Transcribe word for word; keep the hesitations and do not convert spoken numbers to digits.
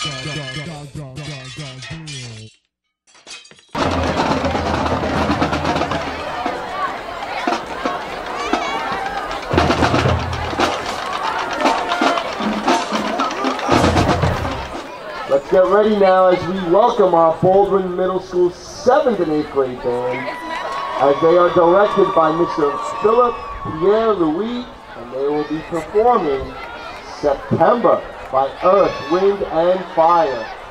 Let's get ready now as we welcome our Baldwin Middle School seventh and eighth grade band as they are directed by Mister Philip Pierre Louis, and they will be performing September by Earth, Wind, and Fire.